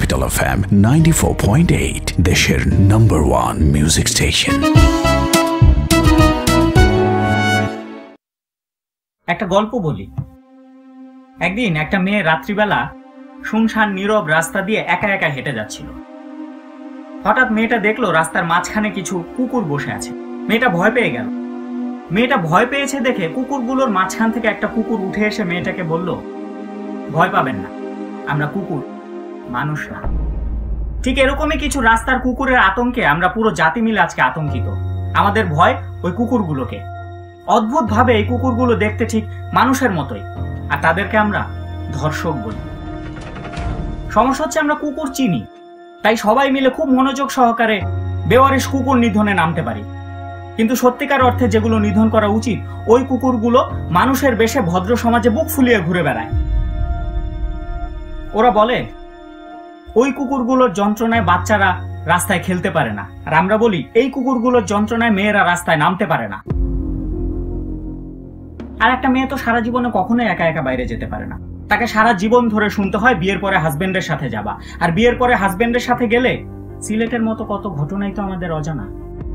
Capital FM 94.8 দেশের number 1 music station. একটা গল্প বলি। একদিন একটা মেয়ে রাত্রিবেলা শুনশান নীরব রাস্তা দিয়ে একা একা হেঁটে যাচ্ছিল। হঠাৎ মেয়েটা দেখলো রাস্তার মাঝখানে কিছু কুকুর বসে আছে। মেয়েটা ভয় পেয়ে গেল। মেয়েটা ভয় পেয়েছে দেখে কুকুরগুলোর মাঝখান থেকে একটা কুকুর উঠে এসে মেয়েটাকে বলল, ভয় পাবেন না, আমরা কুকুর, মানুষ না। ঠিক এরকমই কিছু রাস্তার কুকুরের আতঙ্কে আমরা পুরো জাতি মিলে আজকে আতঙ্কিত। আমাদের ভয় ওই কুকুরগুলোকে। অদ্ভুত ভাবে এই কুকুরগুলো দেখতে ঠিক মানুষের মতোই, আর তাদেরকে আমরা ধর্ষক বলি। সমস্যা হচ্ছে আমরা কুকুর চিনি, তাই সবাই মিলে খুব মনোযোগ সহকারে বেওয়ারিশ কুকুর নিধনে নামতে পারি। কিন্তু সত্যিকার অর্থে যেগুলো নিধন করা উচিত, ওই কুকুরগুলো মানুষের বেশে ভদ্র সমাজে বুক ফুলিয়ে ঘুরে বেড়ায়। ওরা বলে ওই কুকুরগুলোর যন্ত্রণায় বাচ্চারা রাস্তায় খেলতে পারে না, আর আমরা বলি এই কুকুরগুলোর যন্ত্রণায় মেয়েরা রাস্তায় নামতে পারে না। আর একটা মেয়ে তো সারা জীবনে কখনোই একা একা বাইরে যেতে পারে না। তাকে সারা জীবন ধরে শুনতে হয় বিয়ের পরে হাজবেন্ডের সাথে যাবা, আর বিয়ের পরে হাজবেন্ডের সাথে গেলে সিলেটের মতো কত ঘটনাই তো আমাদের অজানা।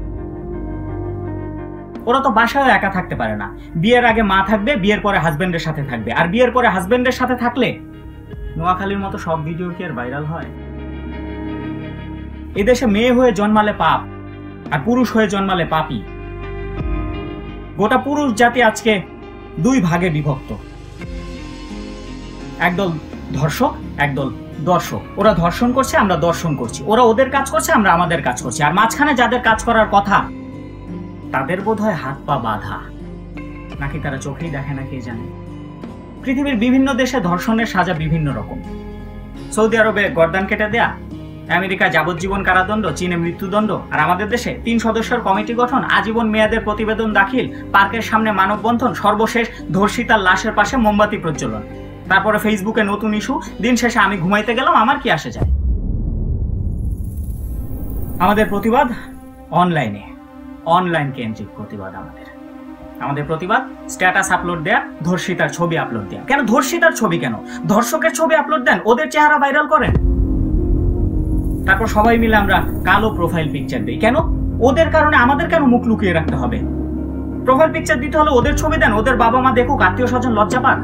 ওরা তো বাসায় একা থাকতে পারে না। বিয়ের আগে মা থাকবে, বিয়ের পরে হাজবেন্ডের সাথে থাকবে, আর বিয়ের পরে হাজবেন্ডের সাথে থাকলে নোয়াখালীর মতো সব ভিডিও কি আর ভাইরাল হয়? এদেশে মেয়ে হয়ে জন্মালে পাপ, আর পুরুষ হয়ে জন্মালে পাপী। গোটা পুরুষ জাতি আজকে দুই ভাগে বিভক্ত। একদল ধর্ষক, একদল দর্শক। ওরা ধর্ষণ করছে, আমরা দর্শন করছি। ওরা ওদের কাজ করছে, আমরা আমাদের কাজ করছি। আর মাঝখানে যাদের কাজ করার কথা, তাদের বোধহয় হাত পা বাঁধা, নাকি তারা চোখেই দেখে না কে জানে। পৃথিবীর বিভিন্ন দেশে ধর্ষণের সাজা বিভিন্ন রকম। সৌদি আরবে গর্দান কেটে দেয়া, আমেরিকা যাবজ্জীবন কারাদণ্ড, চীনে মৃত্যুদণ্ড, আর আমাদের দেশে 3 সদস্যের কমিটি গঠন, আজীবন মেয়াদের প্রতিবেদন দাখিল, পার্কের সামনে মানববন্ধন, সর্বশেষ ধর্ষিতার লাশের পাশে মোমবাতি প্রজ্বলন, তারপরে ফেসবুকে নতুন ইস্যু, দিন শেষে আমি ঘুমাইতে গেলাম, আমার কি আসে যায়। আমাদের প্রতিবাদ অনলাইনে, অনলাইন কেন্দ্রিক প্রতিবাদ। আমাদের প্রতিবাদ স্ট্যাটাস আপলোড দেয়া, ধর্ষিতার ছবি আপলোড দেয়া। কেন ধর্ষিতার ছবি? কেন ধর্ষকের ছবি আপলোড দেন, ওদের চেহারা ভাইরাল করেন, তারপর সবাই মিলে আমরা কালো প্রোফাইল পিকচার দিই। কেন? ওদের কারণে আমাদের কেন মুখ লুকিয়ে রাখতে হবে? প্রোফাইল পিকচার দিতে হলে ওদের ছবি দেন, ওদের বাবা মা দেখুক, আত্মীয় স্বজন লজ্জা পাক।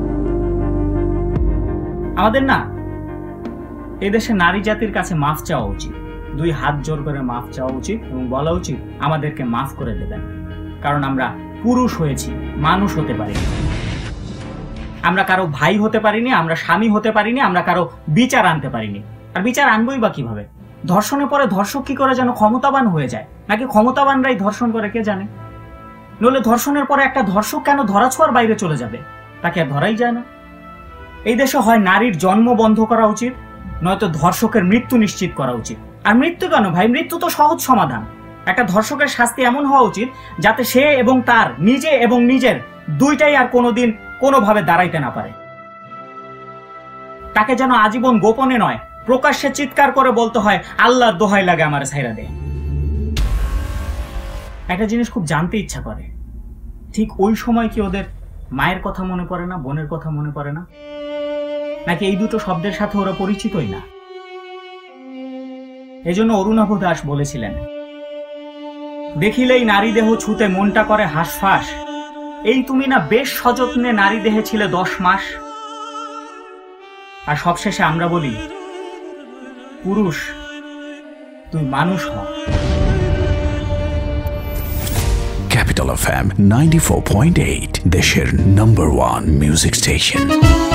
আমাদের না এদেশে নারী জাতির কাছে মাফ চাওয়া উচিত। 2 হাত জোর করে মাফ চাওয়া উচিত এবং বলা উচিত আমাদেরকে মাফ করে দেবেন, কারণ আমরা পুরুষ হয়েছি, মানুষ হতে পারিনি। আমরা কারো ভাই হতে পারিনি, আমরা স্বামী হতে পারিনি, আমরা কারো বিচার আনতে পারিনি। আর বিচার আনবই বা কিভাবে? ধর্ষণের পরে ধর্ষক কি করে যেন ক্ষমতাবান হয়ে যায়, নাকি ক্ষমতাবানরাই ধর্ষণ করে কে জানে। নইলে ধর্ষণের পরে একটা ধর্ষক কেন ধরাছোঁয়ার বাইরে চলে যাবে? তাকে আর ধরাই যায় না। এই দেশে হয় নারীর জন্ম বন্ধ করা উচিত, নয়তো ধর্ষকের মৃত্যু নিশ্চিত করা উচিত। আর মৃত্যু কেন ভাই? মৃত্যু তো সহজ সমাধান। একটা ধর্ষকের শাস্তি এমন হওয়া উচিত যাতে সে এবং তার নিজে এবং নিজের দুইটাই আর কোনোদিন কোনোভাবে দাঁড়াইতে না পারে। তাকে যেন আজীবন গোপনে নয়, প্রকাশ্যে চিৎকার করে বলতে হয়, আল্লাহর দোহাই লাগে আমার ছাইরা দে। একটা জিনিস খুব জানতে ইচ্ছা করে, ঠিক ওই সময় কি ওদের মায়ের কথা মনে পড়ে না, বোনের কথা মনে পড়ে না, নাকি এই দুটো শব্দের সাথে ওরা পরিচিতই না? এজন্য অরুণাভ দাস বলেছিলেন, দেখিলেই নারী দেহ ছুতে মনটা করে হাঁসফাঁস, এই তুমি না বেশ সযত্নে নারী দেহে ছিলে 10 মাস। আর সবশেষে আমরা বলি, পুরুষ তুই মানুষ হ। Capital FM 94.8 দেশের নাম্বার 1 মিউজিক স্টেশন।